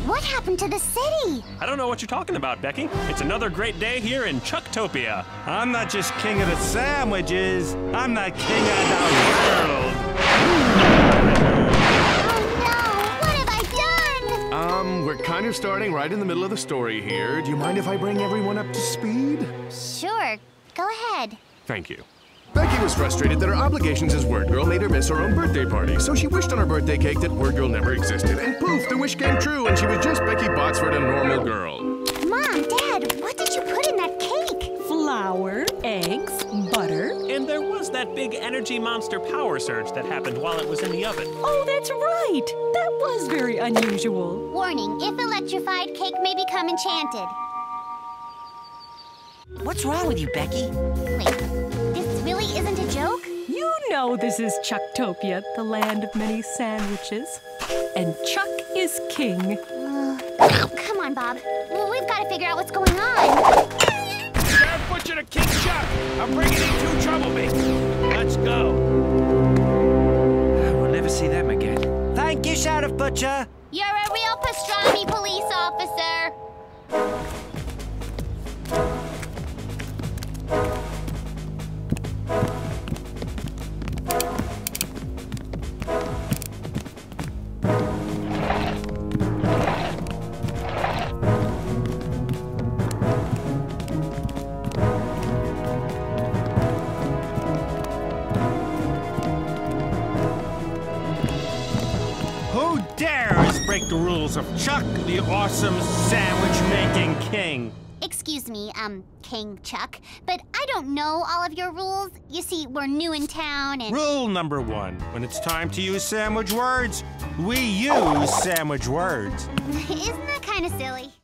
What happened to the city? I don't know what you're talking about, Becky. It's another great day here in Chucktopia. I'm not just king of the sandwiches. I'm the king of the world. We're kind of starting right in the middle of the story here. Do you mind if I bring everyone up to speed? Sure. Go ahead. Thank you. Becky was frustrated that her obligations as WordGirl made her miss her own birthday party, so she wished on her birthday cake that WordGirl never existed, and poof, the wish came true, and she was just Becky Botsford, a normal girl. Mom, Dad, what did you put in that cake? Flour, eggs, butter. And there was that big energy monster power surge that happened while it was in the oven. Oh, that's right. That was very unusual. Warning, if electrified, cake may become enchanted. What's wrong with you, Becky? Wait, this really isn't a joke? You know this is Chucktopia, the land of many sandwiches. And Chuck is king. Come on, Bob. Well, we've got to figure out what's going on. Sheriff Butcher to King Chuck! I'm bringing in 2 troublemakers. Let's go. We'll never see them again. Thank you, Sheriff Butcher. You're a real pastrami police officer. Who dares break the rules of Chuck, the awesome sandwich-making king? Excuse me, King Chuck, but I don't know all of your rules. You see, we're new in town and— Rule number 1. When it's time to use sandwich words, we use sandwich words. Isn't that kind of silly?